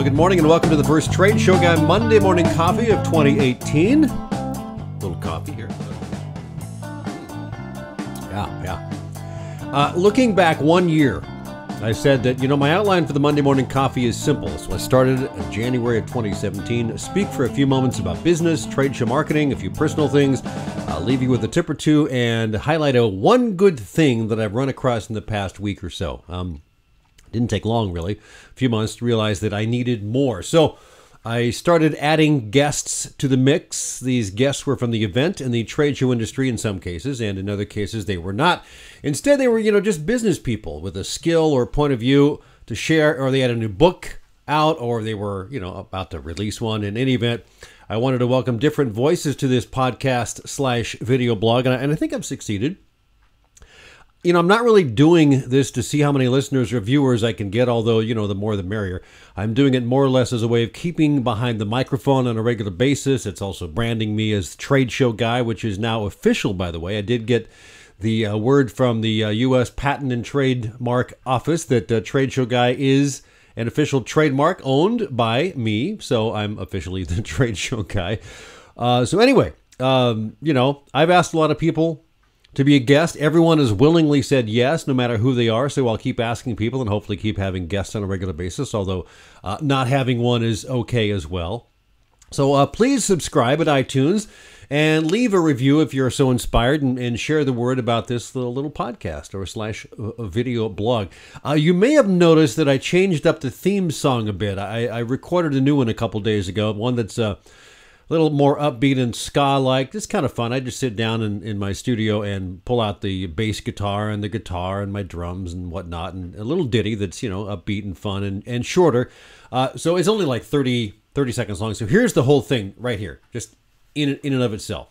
Well, good morning and welcome to the first Trade Show Guy Monday morning coffee of 2018. Little coffee here. Looking back 1 year, I said that, my outline for the Monday morning coffee is simple. So I started in January of 2017, speak for a few moments about business, trade show marketing, a few personal things, leave you with a tip or two, and highlight one good thing that I've run across in the past week or so. Didn't take long, really, a few months to realize that I needed more. So I started adding guests to the mix. These guests were from the event and the trade show industry in some cases, and in other cases they were not. Instead, they were, just business people with a skill or point of view to share, or they had a new book out, or they were, about to release one. In any event, I wanted to welcome different voices to this podcast/video blog, and I think I've succeeded. I'm not really doing this to see how many listeners or viewers I can get, although, the more the merrier. I'm doing it more or less as a way of keeping behind the microphone on a regular basis. It's also branding me as Trade Show Guy, which is now official, by the way. I did get the word from the U.S. Patent and Trademark Office that Trade Show Guy is an official trademark owned by me, so I'm officially the Trade Show Guy. So anyway, I've asked a lot of people to be a guest. Everyone has willingly said yes, no matter who they are. So I'll keep asking people and hopefully keep having guests on a regular basis, although not having one is okay as well. So please subscribe at iTunes and leave a review if you're so inspired, and share the word about this little podcast or / video blog. You may have noticed that I changed up the theme song a bit. I recorded a new one a couple days ago, one that's a little more upbeat and ska-like. It's kind of fun. I just sit down in my studio and pull out the bass guitar and the guitar and my drums and whatnot, and a little ditty that's, upbeat and fun and shorter. So it's only like 30 seconds long. So here's the whole thing right here, just in and of itself.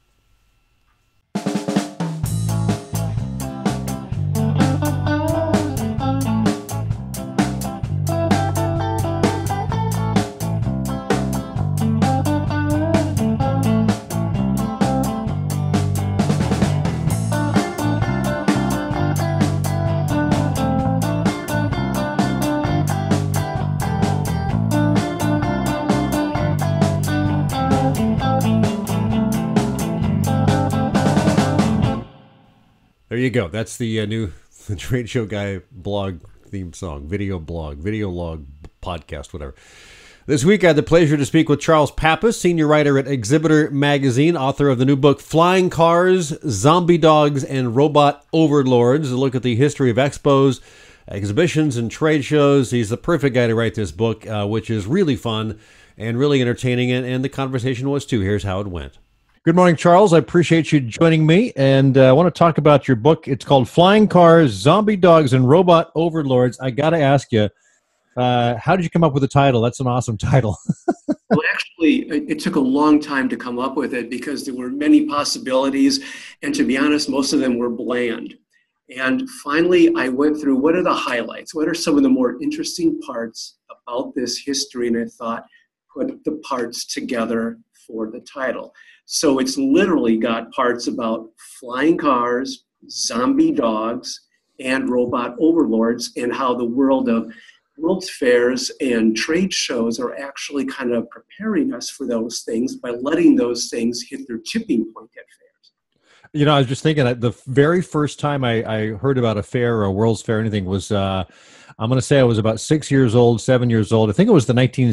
There you go. That's the new Trade Show Guy blog theme song, video log, podcast, whatever. This week, I had the pleasure to speak with Charles Pappas, senior writer at Exhibitor Magazine, author of the new book, Flying Cars, Zombie Dogs and Robot Overlords, a look at the history of expos, exhibitions, and trade shows. He's the perfect guy to write this book, which is really fun and really entertaining, and the conversation was too. Here's how it went. Good morning, Charles. I appreciate you joining me, and I want to talk about your book. It's called Flying Cars, Zombie Dogs, and Robot Overlords. I got to ask you, how did you come up with the title? That's an awesome title. Well, actually, it took a long time to come up with it because there were many possibilities, and to be honest, most of them were bland. And finally, I went through what are the highlights? What are some of the more interesting parts about this history? And I thought, put the parts together for the title. So it's literally got parts about flying cars, zombie dogs, and robot overlords, and how the world of World's fairs and trade shows are actually kind of preparing us for those things by letting those things hit their tipping point at fairs. I was just thinking that the very first time I heard about a fair or a World's Fair or anything was, I'm going to say I was about 6 years old, 7 years old. I think it was the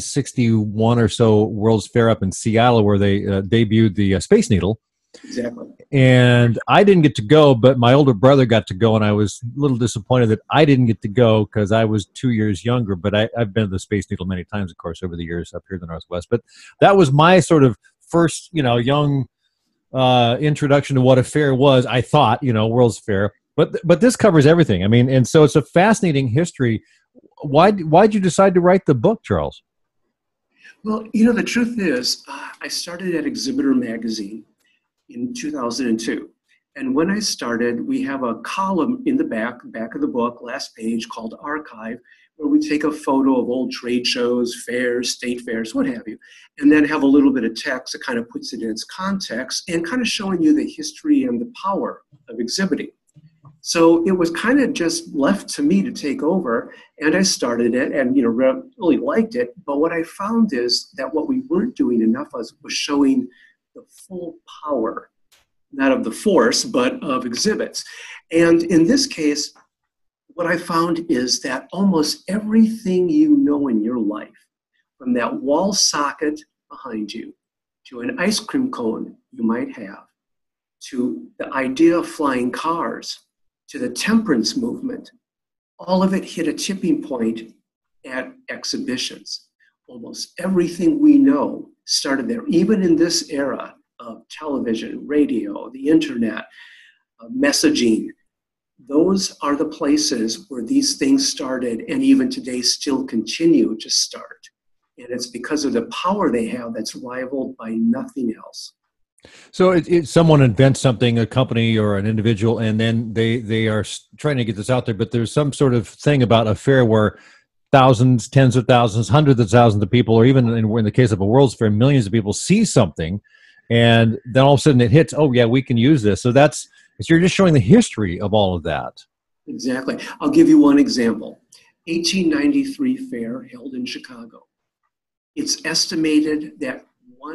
1961 or so World's Fair up in Seattle where they debuted the Space Needle. Exactly. And I didn't get to go, but my older brother got to go, and I was a little disappointed that I didn't get to go because I was 2 years younger. But I've been to the Space Needle many times, of course, over the years up here in the Northwest. But that was my sort of first, young introduction to what a fair was. I thought, World's Fair. But this covers everything. I mean, and so it's a fascinating history. Why'd you decide to write the book, Charles? Well, the truth is, I started at Exhibitor Magazine in 2002. And when I started, we have a column in the back of the book, last page, called Archive, where we take a photo of old trade shows, fairs, state fairs, what have you, and then have a little bit of text that kind of puts it in its context and kind of showing you the history and the power of exhibiting. So it was kind of just left to me to take over, and I started it and really liked it. But what I found is that what we weren't doing enough was showing the full power, not of the force, but of exhibits. And in this case, what I found is that almost everything you know in your life, from that wall socket behind you, to an ice cream cone you might have, to the idea of flying cars, to the temperance movement, all of it hit a tipping point at exhibitions. Almost everything we know started there, even in this era of television, radio, the internet, messaging. Those are the places where these things started and even today still continue to start. And it's because of the power they have that's rivaled by nothing else. So someone invents something, a company or an individual, and then they are trying to get this out there, but there's some sort of thing about a fair where thousands, tens of thousands, hundreds of thousands of people, or even in the case of a World's Fair, millions of people see something, and then all of a sudden it hits, oh yeah, we can use this. So you're just showing the history of all of that. Exactly. I'll give you one example. 1893 fair held in Chicago. It's estimated that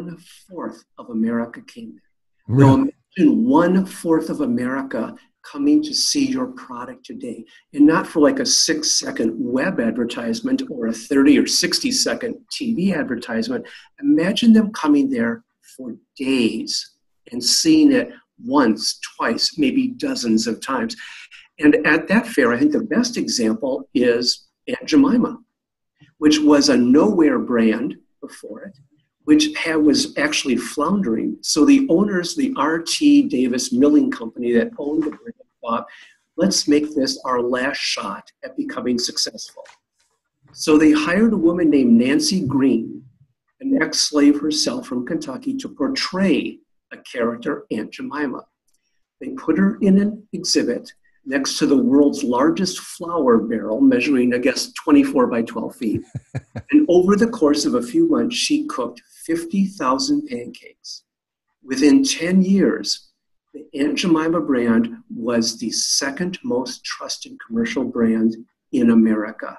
1/4 of America came there. Now imagine 1/4 of America coming to see your product today, and not for like a 6-second web advertisement or a 30 or 60-second TV advertisement. Imagine them coming there for days and seeing it once, twice, maybe dozens of times. And at that fair, I think the best example is Aunt Jemima, which was a nowhere brand before it, which was actually floundering. So the owners, the R.T. Davis Milling Company that owned the brand, thought, let's make this our last shot at becoming successful. So they hired a woman named Nancy Green, an ex-slave herself from Kentucky, to portray a character, Aunt Jemima. They put her in an exhibit next to the world's largest flour barrel, measuring, I guess, 24 by 12 feet. And over the course of a few months, she cooked 50,000 pancakes. Within 10 years, the Aunt Jemima brand was the second most trusted commercial brand in America.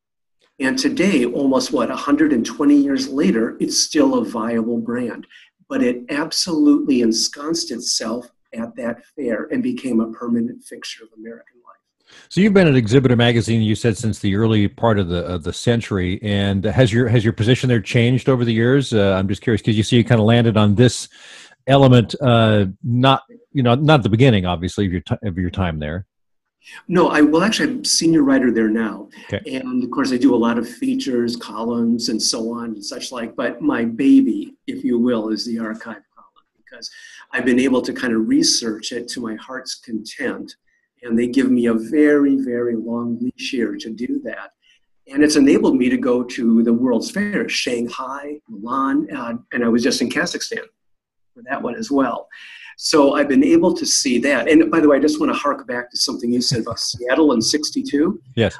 And today, almost 120 years later, it's still a viable brand. But it absolutely ensconced itself at that fair and became a permanent fixture of American life. So you've been at Exhibitor Magazine, you said, since the early part of the century, and has your position there changed over the years? I'm just curious because you kind of landed on this element, not at the beginning, obviously, of your time there. No, actually, I'm senior writer there now. Okay. And of course, I do a lot of features, columns, and so on and such like. But my baby, if you will, is the archive column, because I've been able to kind of research it to my heart's content. And they give me a very, very long leash here to do that. And it's enabled me to go to the World's Fair, Shanghai, Milan, and I was just in Kazakhstan for that one as well. So I've been able to see that. And by the way, I just want to hark back to something you said about Seattle in 62. Yes.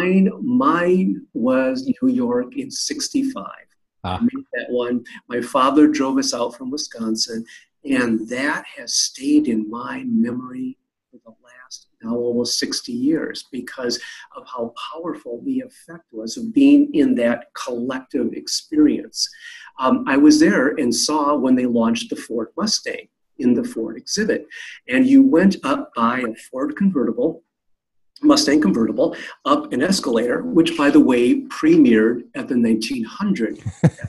Mine was New York in 65. I made that one. My father drove us out from Wisconsin, and that has stayed in my memory for the last now almost 60 years because of how powerful the effect was of being in that collective experience. I was there and saw when they launched the Ford Mustang in the Ford exhibit. And you went up by a Ford convertible, Mustang convertible, up an escalator, which, by the way, premiered at the 1900.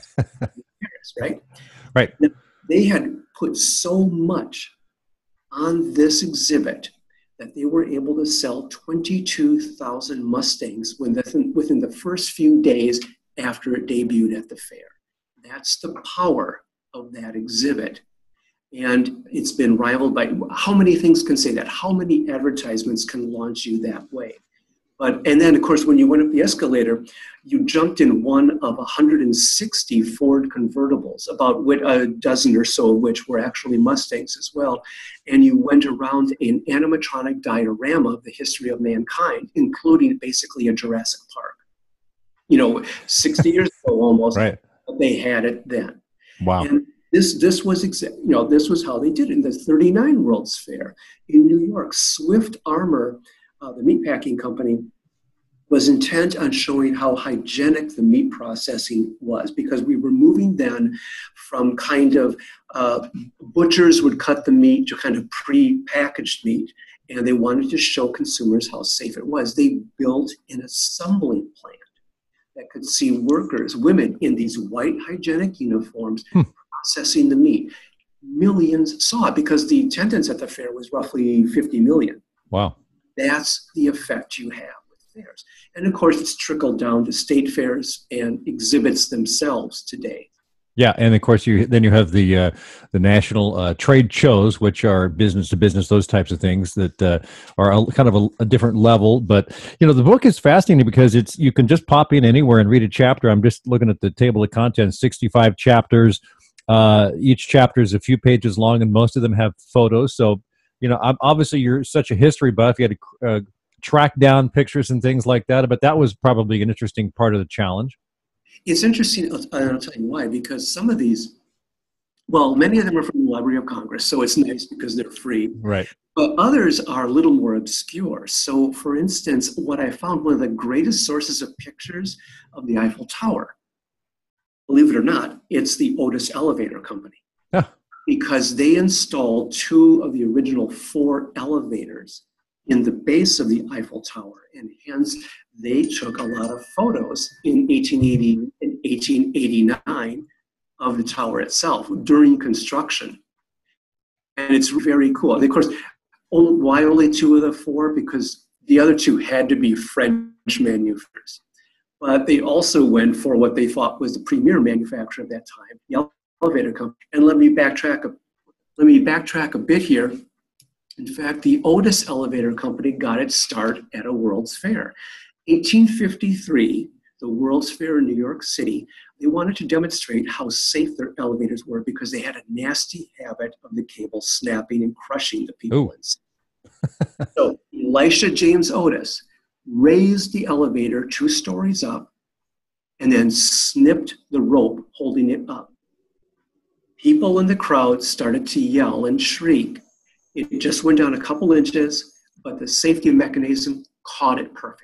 Right? Right. Now, they had put so much on this exhibit that they were able to sell 22,000 Mustangs within the first few days after it debuted at the fair. That's the power of that exhibit. And it's been rivaled by how many things can say that? How many advertisements can launch you that way? And then, of course, when you went up the escalator, you jumped in one of 160 Ford convertibles, about a dozen or so of which were actually Mustangs as well. And you went around an animatronic diorama of the history of mankind, including basically a Jurassic Park. 60 years ago almost, right. But they had it then. Wow. This was this was how they did it in the 39 World's Fair in New York. Swift Armor, the meatpacking company, was intent on showing how hygienic the meat processing was, because we were moving then from kind of butchers would cut the meat to kind of pre-packaged meat, and they wanted to show consumers how safe it was. They built an assembling plant that could see workers, women in these white hygienic uniforms processing the meat. Millions saw it because the attendance at the fair was roughly 50 million. Wow. That's the effect you have with fairs. And of course, it's trickled down to state fairs and exhibits themselves today. Yeah, and of course, you have the national trade shows, which are business to business, those types of things that are kind of a different level. But the book is fascinating because you can just pop in anywhere and read a chapter. I'm just looking at the table of contents, 65 chapters. Each chapter is a few pages long, and most of them have photos. So, obviously, you're such a history buff. You had to track down pictures and things like that. But that was probably an interesting part of the challenge. It's interesting, I'll tell you why, because some of these, well, many of them are from the Library of Congress, so it's nice because they're free. Right. But others are a little more obscure. So, for instance, what I found, one of the greatest sources of pictures of the Eiffel Tower, believe it or not, it's the Otis Elevator Company. Yeah. Because they installed 2 of the original 4 elevators in the base of the Eiffel Tower, and hence they took a lot of photos in 1880 and 1889 of the tower itself during construction. And it's very cool. And of course, why only 2 of the 4? Because the other 2 had to be French manufacturers. But they also went for what they thought was the premier manufacturer at that time, the elevator company. And let me backtrack a bit here. In fact, the Otis Elevator Company got its start at a World's Fair. 1853, the World's Fair in New York City, they wanted to demonstrate how safe their elevators were because they had a nasty habit of the cable snapping and crushing the people inside. So Elisha James Otis raised the elevator 2 stories up and then snipped the rope holding it up. People in the crowd started to yell and shriek. It just went down a couple inches, but the safety mechanism caught it perfectly.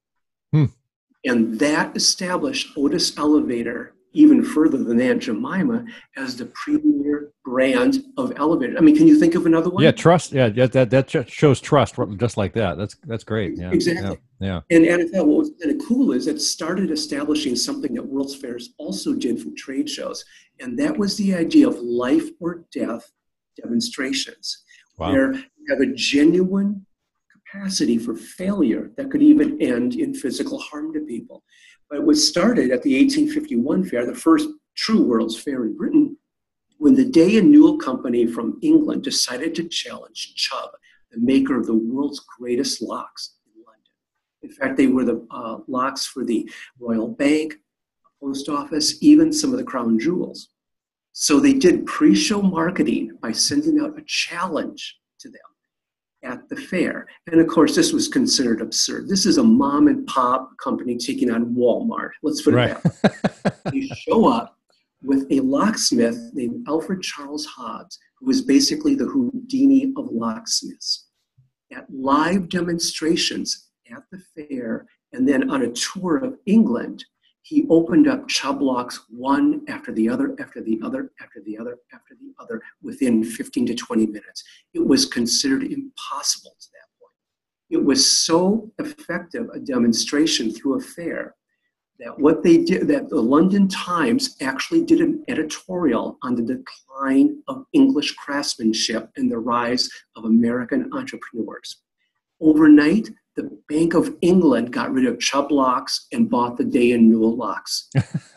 And that established Otis Elevator even further than Aunt Jemima as the premier brand of elevators. I mean, can you think of another one? Yeah, trust. Yeah, that shows trust just like that. That's great. Yeah, exactly. Yeah. And I thought what was kind of cool is it started establishing something that World's Fairs also did from trade shows, and that was the idea of life or death demonstrations. Wow. Where you have a genuine capacity for failure that could even end in physical harm to people. But it was started at the 1851 fair, the first true World's Fair in Britain, when the Day and Newell Company from England decided to challenge Chubb, the maker of the world's greatest locks in London. In fact, they were the locks for the Royal Bank, Post Office, even some of the crown jewels. So they did pre-show marketing by sending out a challenge to them at the fair. And of course, this was considered absurd. This is a mom and pop company taking on Walmart. Let's put it that way. They show up with a locksmith named Alfred Charles Hobbs, who was basically the Houdini of locksmiths, at live demonstrations at the fair, and then on a tour of England. He opened up Chubb locks one after the other, after the other, after the other, after the other, within 15 to 20 minutes. It was considered impossible to that point. It was so effective a demonstration through a fair that what they did, that the London Times actually did an editorial on the decline of English craftsmanship and the rise of American entrepreneurs. Overnight, the Bank of England got rid of Chubb locks and bought the Day and Newell locks.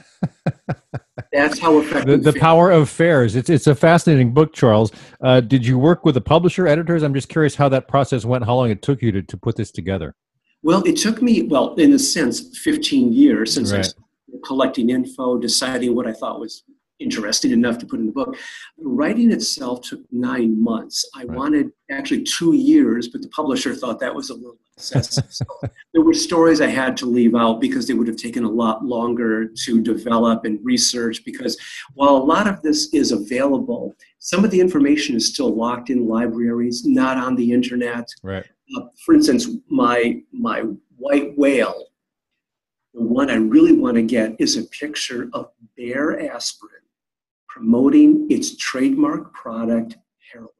That's how effective. The power of fairs. It's a fascinating book, Charles. Did you work with the publisher, editors? I'm just curious how that process went, how long it took you to put this together. Well, it took me, in a sense, 15 years since Right. I started collecting info, deciding what I thought was interesting enough to put in the book. The writing itself took 9 months. I wanted actually 2 years, but the publisher thought that was a little process. So there were stories I had to leave out because they would have taken a lot longer to develop and research, because while a lot of this is available, some of the information is still locked in libraries, not on the internet. Right. For instance, my white whale, the one I really want to get is a picture of Bayer Aspirin promoting its trademark product, heroin.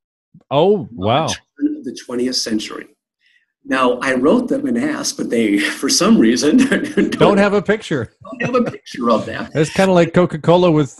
Oh, wow. Of the 20th century. Now, I wrote them and asked, but they, for some reason, don't have a picture. Don't have a picture of that. It's kind of like Coca-Cola with,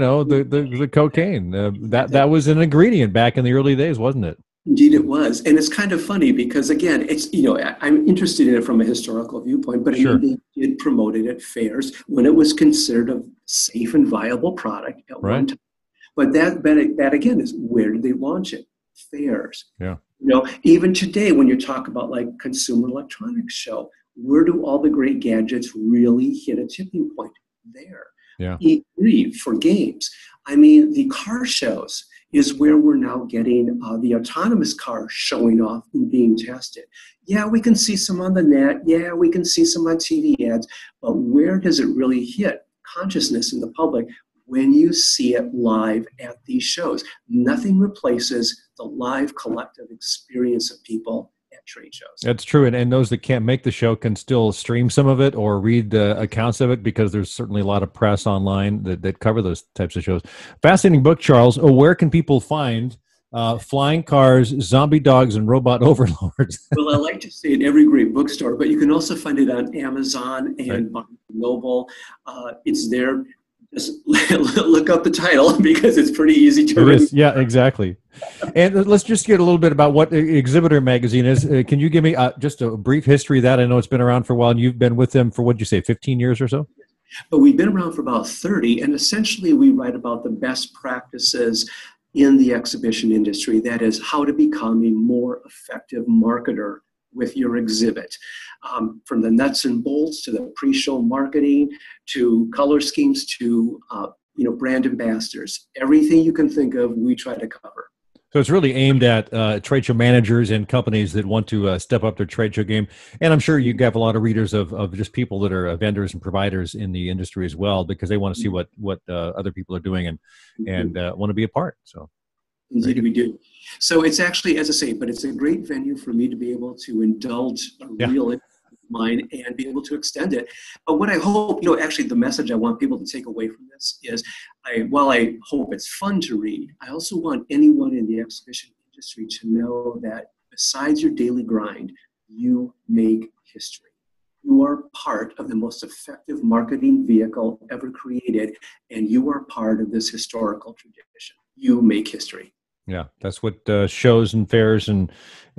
the cocaine. That was an ingredient back in the early days, wasn't it? Indeed, it was. And it's kind of funny because, again, it's, I'm interested in it from a historical viewpoint, but Sure. they did promote it at fairs when it was considered a safe and viable product at one time. But that again is, where did they launch it? Fairs. Yeah. Even today, when you talk about like Consumer Electronics Show, where do all the great gadgets really hit a tipping point? There. Yeah. E3 for games. I mean, the car shows is where we're now getting the autonomous car showing off and being tested. Yeah, we can see some on the net. Yeah, we can see some on TV ads. But where does it really hit consciousness in the public? When you see it live at these shows. Nothing replaces the live collective experience of people at trade shows. That's true. And those that can't make the show can still stream some of it or read accounts of it, because there's certainly a lot of press online that cover those types of shows. Fascinating book, Charles. Where can people find Flying Cars, Zombie Dogs, and Robot Overlords? Well, I like to say in every great bookstore, but you can also find it on Amazon and Barnes & Noble. It's there. Just look up the title because it's pretty easy to read. Yeah, exactly. And let's just get a little bit about what Exhibitor Magazine is. Can you give me just a brief history of that? I know it's been around for a while, and you've been with them for, what'd you say, 15 years or so? But we've been around for about 30, and essentially we write about the best practices in the exhibition industry. That is, how to become a more effective marketer with your exhibit. From the nuts and bolts to the pre-show marketing, to color schemes, to brand ambassadors. Everything you can think of, we try to cover. So it's really aimed at trade show managers and companies that want to step up their trade show game. And I'm sure you have a lot of readers of just people that are vendors and providers in the industry as well, because they want to see what other people are doing and want to be a part. So. Indeed, we do. So it's actually, as I say, but it's a great venue for me to be able to indulge a real interest of mine and be able to extend it. But what I hope, actually the message I want people to take away from this is, while I hope it's fun to read, I also want anyone in the exhibition industry to know that besides your daily grind, you make history. You are part of the most effective marketing vehicle ever created, and you are part of this historical tradition. You make history. Yeah, that's what shows and fairs and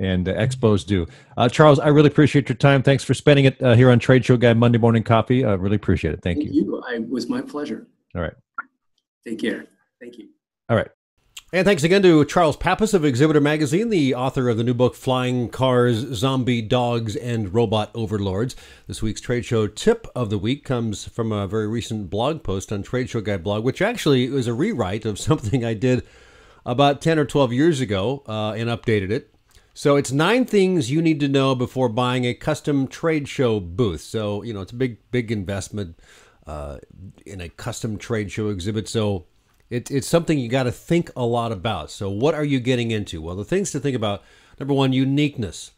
expos do. Charles, I really appreciate your time. Thanks for spending it here on Trade Show Guy Monday Morning Coffee. I really appreciate it. Thank you. It was my pleasure. All right. Take care. Thank you. All right. And thanks again to Charles Pappas of Exhibitor Magazine, the author of the new book, Flying Cars, Zombie Dogs, and Robot Overlords. This week's Trade Show tip of the week comes from a very recent blog post on Trade Show Guy blog, which actually is a rewrite of something I did about 10 or 12 years ago and updated it. So it's 9 things you need to know before buying a custom trade show booth. So, it's a big investment in a custom trade show exhibit. So it's something you got to think a lot about. So what are you getting into? Well, the things to think about, number one, uniqueness.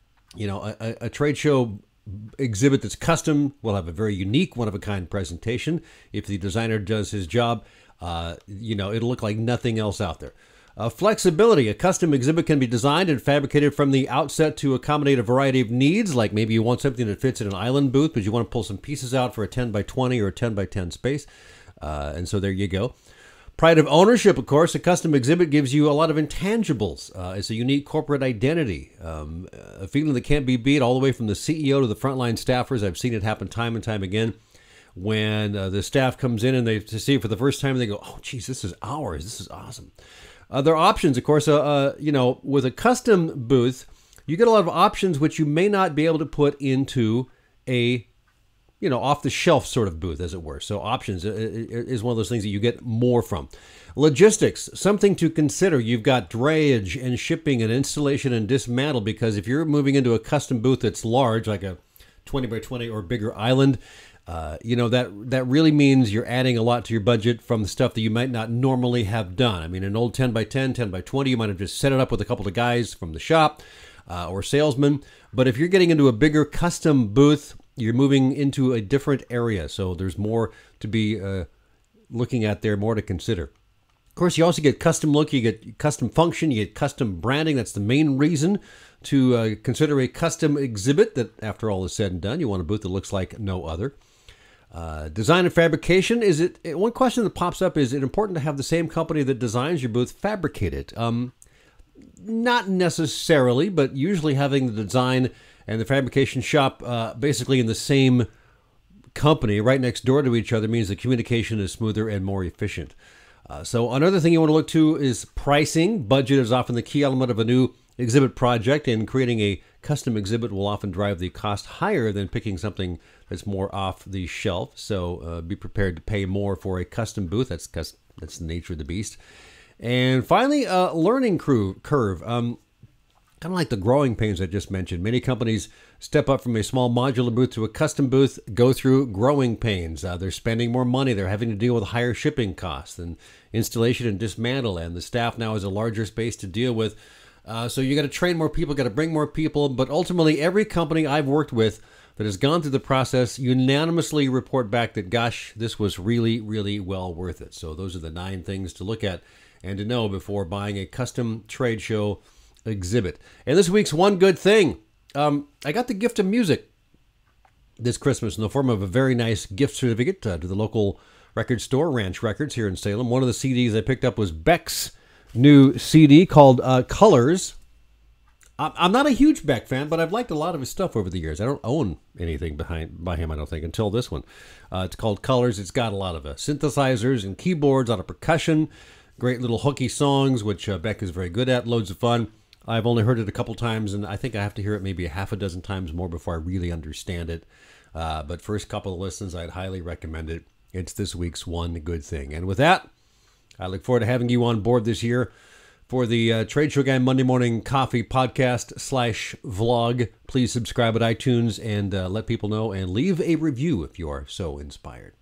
A trade show exhibit that's custom will have a very unique, one-of-a-kind presentation. If the designer does his job, it'll look like nothing else out there. Flexibility. A custom exhibit can be designed and fabricated from the outset to accommodate a variety of needs, like maybe you want something that fits in an island booth, but you want to pull some pieces out for a 10 by 20 or a 10 by 10 space. And so there you go. Pride of ownership, of course. A custom exhibit gives you a lot of intangibles. It's a unique corporate identity, a feeling that can't be beat all the way from the CEO to the frontline staffers. I've seen it happen time and time again. When the staff comes in and they see it for the first time, they go, "Oh, geez, this is ours. This is awesome." There are options, of course. With a custom booth, you get a lot of options which you may not be able to put into a off the shelf sort of booth, as it were. So options is one of those things that you get more from. Logistics, something to consider. You've got drayage and shipping and installation and dismantle, because if you're moving into a custom booth that's large, like a 20 by 20 or bigger island, that really means you're adding a lot to your budget from the stuff that you might not normally have done. I mean, an old 10 by 10, 10 by 20, you might have just set it up with a couple of guys from the shop or salesmen. But if you're getting into a bigger custom booth, you're moving into a different area. So there's more to be looking at there, more to consider. Of course, you also get custom look, you get custom function, you get custom branding. That's the main reason to consider a custom exhibit that, after all is said and done, you want a booth that looks like no other. Design and fabrication. One question that pops up, is it important to have the same company that designs your booth fabricate it? Not necessarily, but usually having the design and the fabrication shop basically in the same company right next door to each other means the communication is smoother and more efficient. So another thing you want to look to is pricing. Budget is often the key element of a new exhibit project, and creating a custom exhibit will often drive the cost higher than picking something that's more off the shelf. So be prepared to pay more for a custom booth. That's the nature of the beast. And finally, learning curve. Kind of like the growing pains I just mentioned. Many companies step up from a small modular booth to a custom booth, go through growing pains. They're spending more money. They're having to deal with higher shipping costs and installation and dismantle. And the staff now has a larger space to deal with. So you got to train more people, got to bring more people. But ultimately, every company I've worked with that has gone through the process unanimously report back that, gosh, this was really, really well worth it. So those are the 9 things to look at and to know before buying a custom trade show exhibit. And this week's one good thing, I got the gift of music this Christmas in the form of a very nice gift certificate to the local record store, Ranch Records, here in Salem. One of the CDs I picked up was Beck's new CD called Colors. I'm not a huge Beck fan, but I've liked a lot of his stuff over the years. I don't own anything by him, I don't think, until this one. It's called Colors. It's got a lot of synthesizers and keyboards, a lot of percussion, great little hooky songs, which Beck is very good at, loads of fun. I've only heard it a couple times, and I think I have to hear it maybe a half a dozen times more before I really understand it. But first couple of listens, I'd highly recommend it. It's this week's one good thing. And with that, I look forward to having you on board this year for the Trade Show Guy Monday Morning Coffee podcast / vlog. Please subscribe at iTunes and let people know, and leave a review if you are so inspired.